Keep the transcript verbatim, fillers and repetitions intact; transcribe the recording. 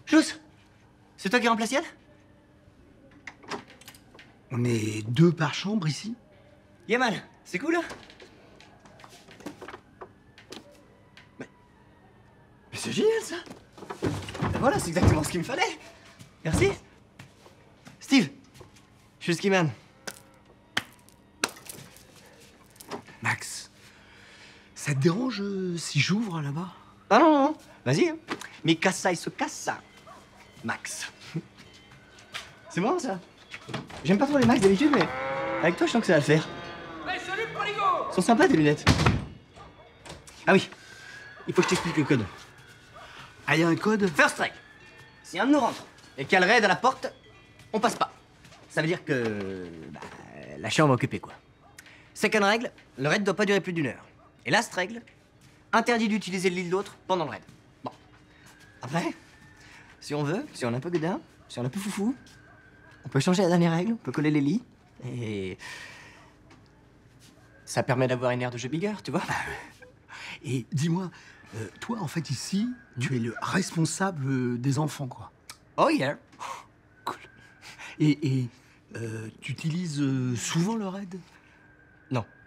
Jousse, c'est toi qui remplace Yann? On est deux par chambre ici? Yaman, c'est cool, hein? Mais, mais c'est génial, ça! Ben voilà, c'est exactement ce qu'il me fallait! Merci! Steve, je suis le skiman. Max, ça te dérange euh, si j'ouvre là-bas? Ah non, non, non, vas-y, hein. Mais casa, il se cassa. Max. C'est bon, ça? J'aime pas trop les Max d'habitude, mais avec toi, je sens que ça va le faire. Hey, salut, Poligo! Sont sympas, tes lunettes. Ah oui, il faut que je t'explique le code. Ah, y a un code? First règle. Si un de nous rentre et qu'il y a le raid à la porte, on passe pas. Ça veut dire que... bah, la chambre est occupée, quoi. Second règle, le raid doit pas durer plus d'une heure. Et last règle, interdit d'utiliser le lit de l'autre pendant le raid. Bon. Après, si on veut, si on est un peu godin, si on est un peu foufou, on peut changer la dernière règle, on peut coller les lits, et... ça permet d'avoir une aire de jeu bigger, tu vois. Et dis-moi, euh, toi, en fait, ici, tu es le responsable euh, des enfants, quoi. Oh yeah. Cool. Et, et euh, tu utilises euh, souvent le raid? Non.